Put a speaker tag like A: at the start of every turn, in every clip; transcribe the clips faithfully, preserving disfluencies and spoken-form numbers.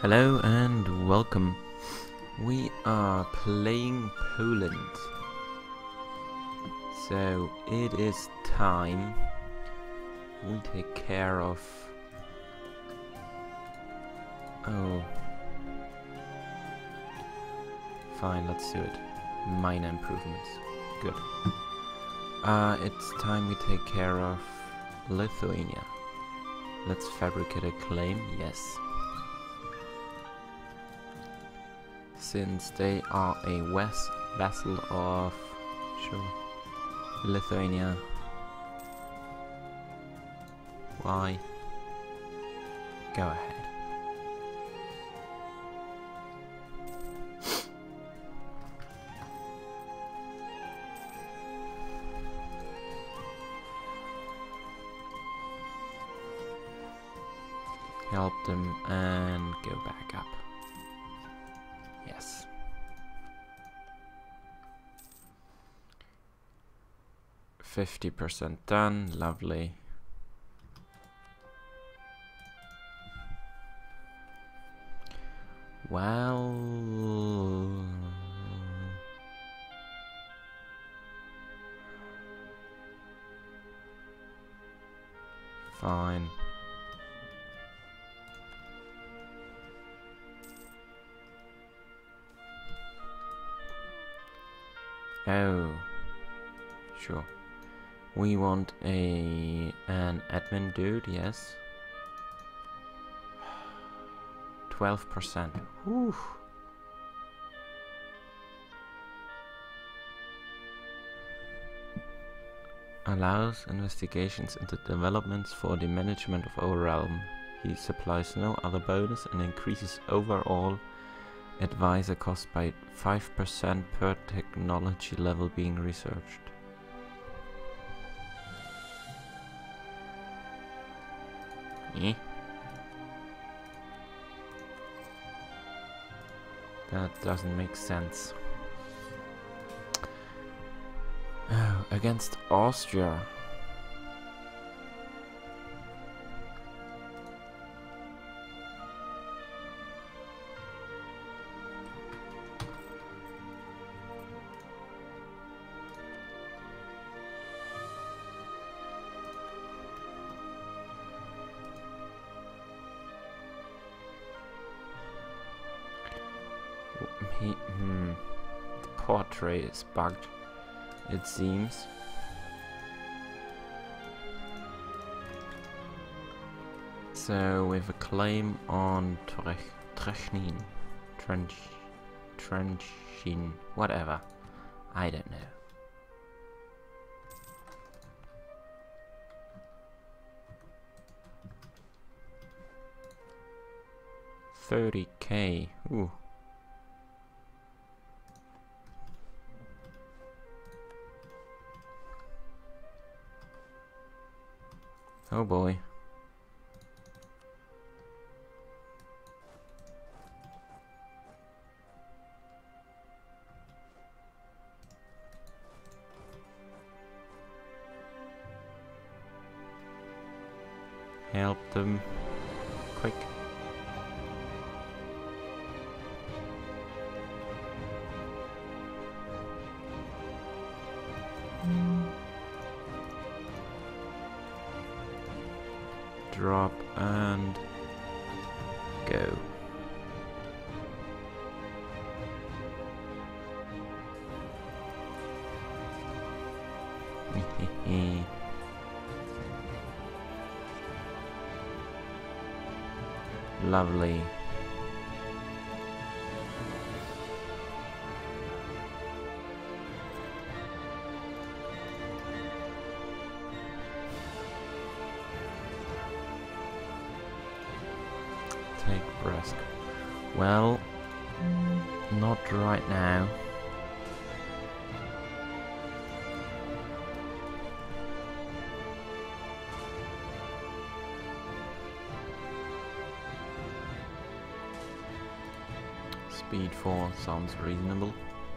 A: Hello and welcome. We are playing Poland. So it is time we take care of... Oh. Fine, let's do it. Minor improvements. Good. Uh, it's time we take care of Lithuania. Let's fabricate a claim, yes. Since they are a west vassal of sure Lithuania. Why? Go ahead. Help them and go back up. Yes. Fifty percent done, lovely. Well, fine. Oh, sure. We want a an admin dude, yes. Twelve percent. Whew. Allows investigations into developments for the management of our realm. He supplies no other bonus and increases overall advisor cost by five percent per technology level being researched. Eh? That doesn't make sense. Oh, against Austria. He, hmm. The portrait is bugged, it seems. So we have a claim on Trechnin, Trench, Trenchin, whatever. I don't know. thirty K. Ooh. Oh boy. Help them. Quick. Drop and go. Lovely. Take Brest. Well, not right now. Speed four sounds reasonable.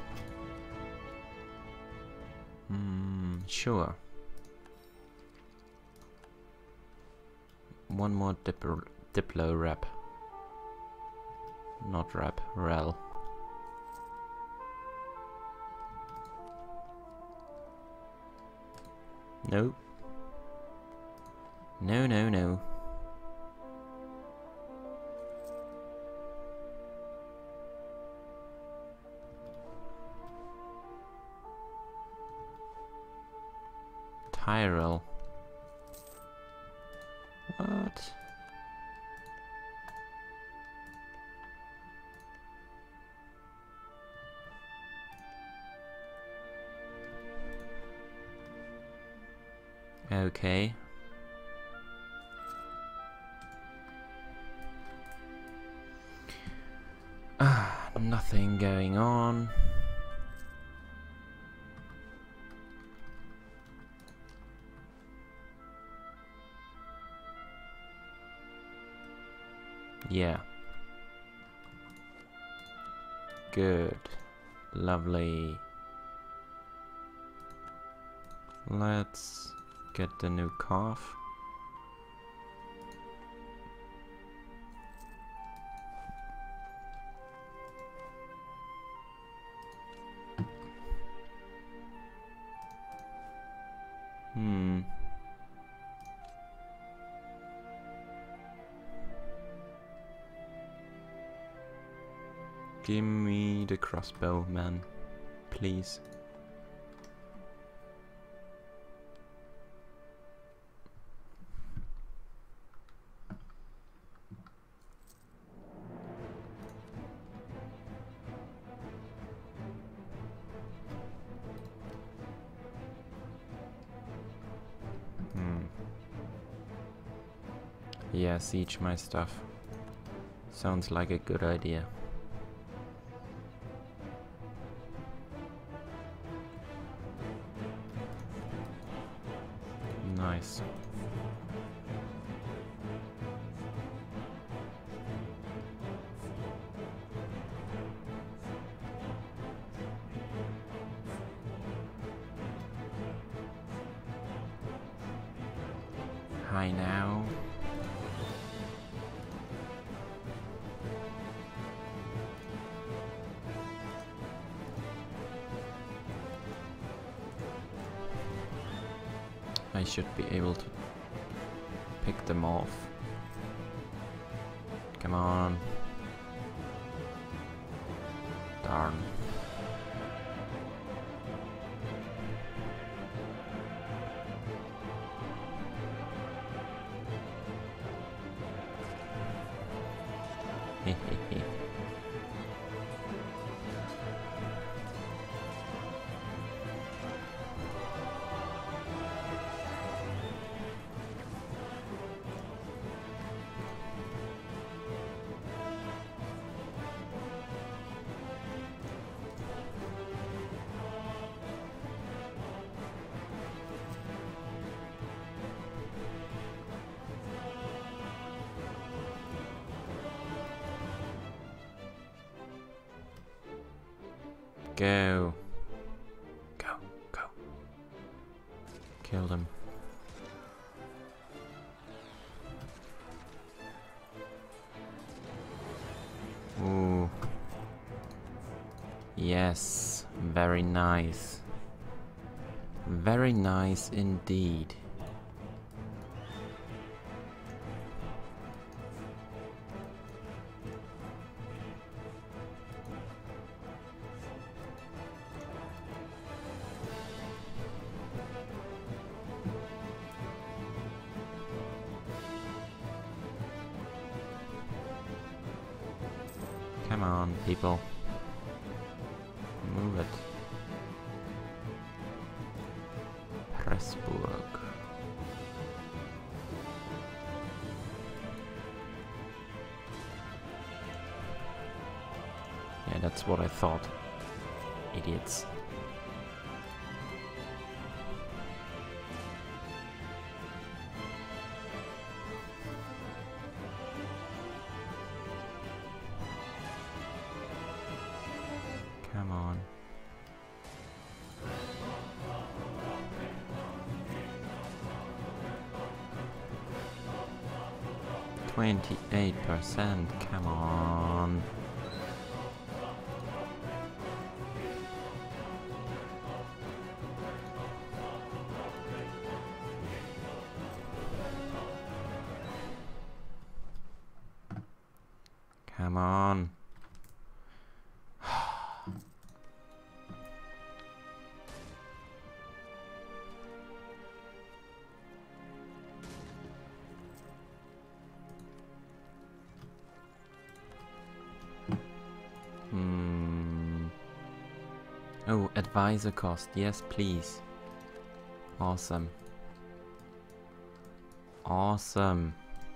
A: Hmm, sure. One more diplo, diplo rep. not rep, rel. No. No, no, no. Tyrell. What? Okay. Ah, nothing going on. Yeah. Good. Lovely. Let's get the new calf. Hmm. Give me the crossbow, man. Please. Hmm. Yeah, siege my stuff. Sounds like a good idea. Nice. Hi now. I should be able to pick them off. Come on. Darn. Hehehe. Go. Go, go. Kill them. Ooh. Yes, very nice. Very nice indeed. Come on, people. Move it. Pressburg. Yeah, that's what I thought. Idiots. Come on. twenty-eight percent, come on. Come on. Hmm. Oh, advisor cost. Yes, please. Awesome. Awesome.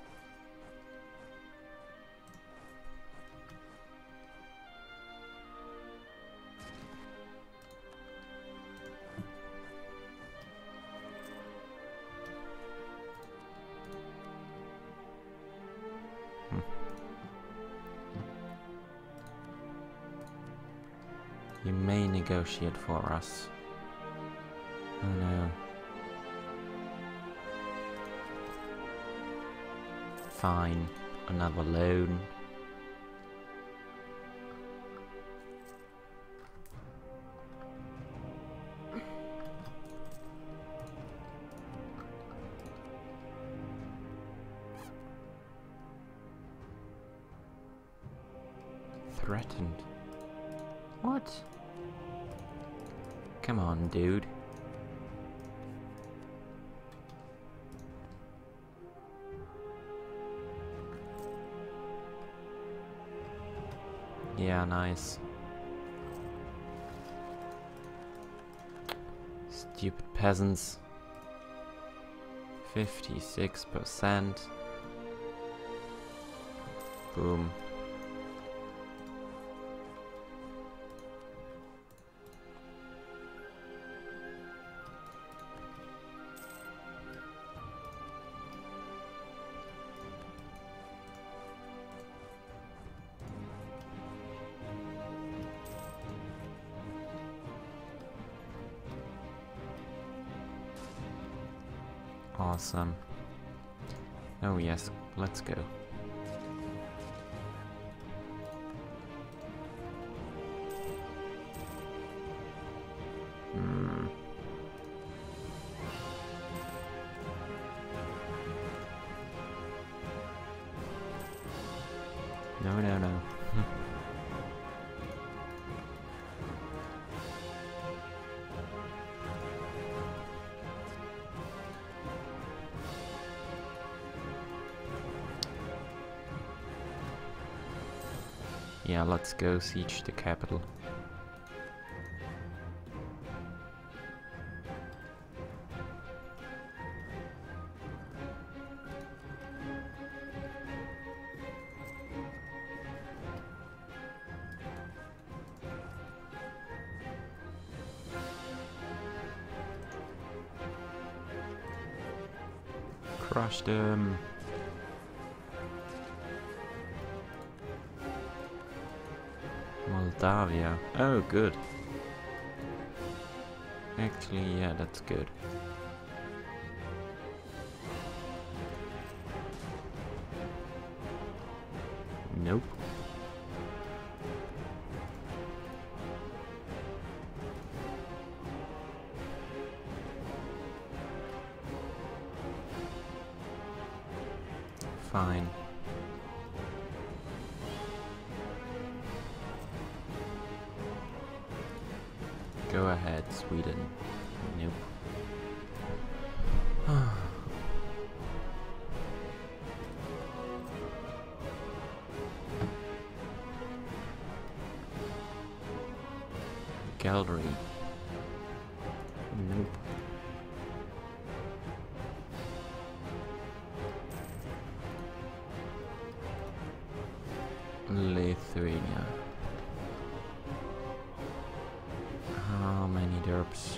A: Hmm. You may negotiate for us. Oh no. Fine. Another loan. Threatened. What? Come on, dude. Yeah, nice. Stupid peasants. fifty-six percent. Boom. Awesome. Oh yes, let's go. Hmm. No, no, no. Yeah, let's go siege the capital. Crush them. Moldavia. Oh, good. Actually, yeah, that's good. Nope. Fine. Go ahead, Sweden. Nope. Gallery. Nope. Lithuania. How many derps?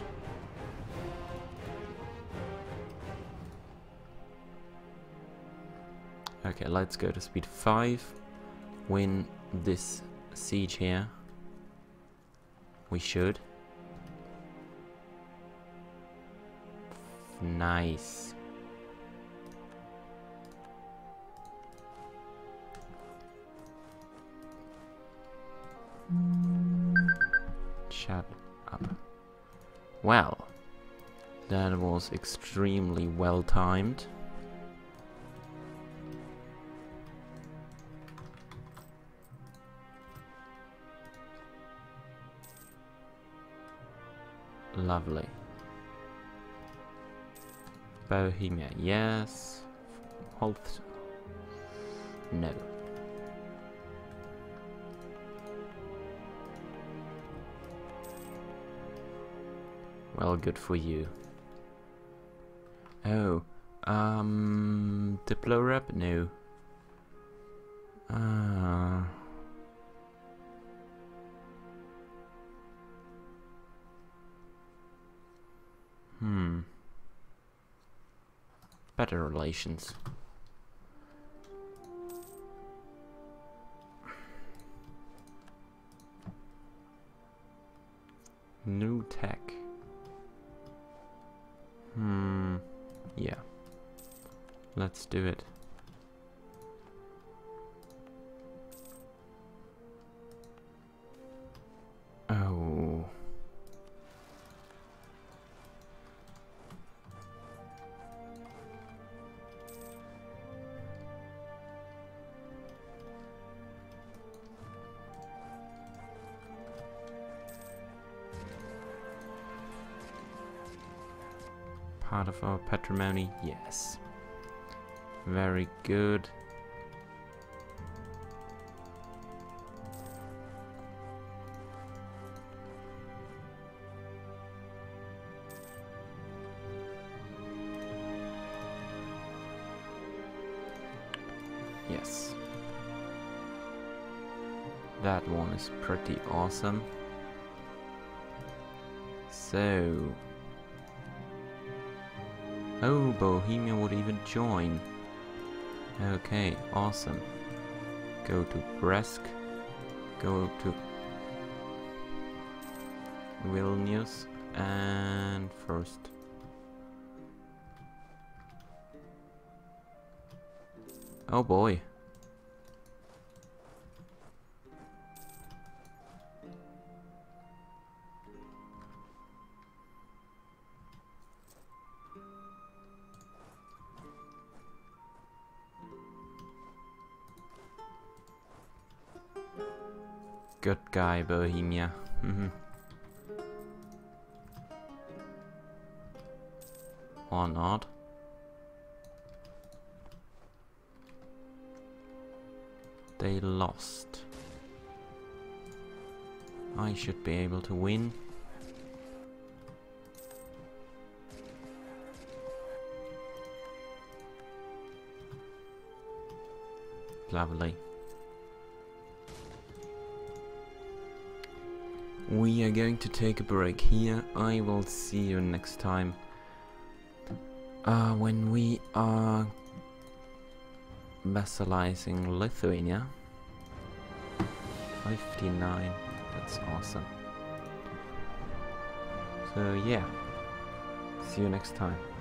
A: Okay, let's go to speed five. Win this siege here. We should. Nice. Shut up. Well, that was extremely well timed. Lovely. Bohemia, yes. Holth, no. Well, good for you. Oh, um, Diplorep? No. Ah. Hmm. Better relations. New tech. Hmm. Yeah. Let's do it. Oh. Part of our patrimony, yes. Very good. Yes. That one is pretty awesome. So... Oh, Bohemia would even join. Okay, awesome. Go to Brest. Go to Vilnius. And first. Oh boy. Good guy, Bohemia. Or not. They lost. I should be able to win. Lovely. We are going to take a break here. I will see you next time. Uh, when we are vassalizing Lithuania. fifty-nine. That's awesome. So yeah. See you next time.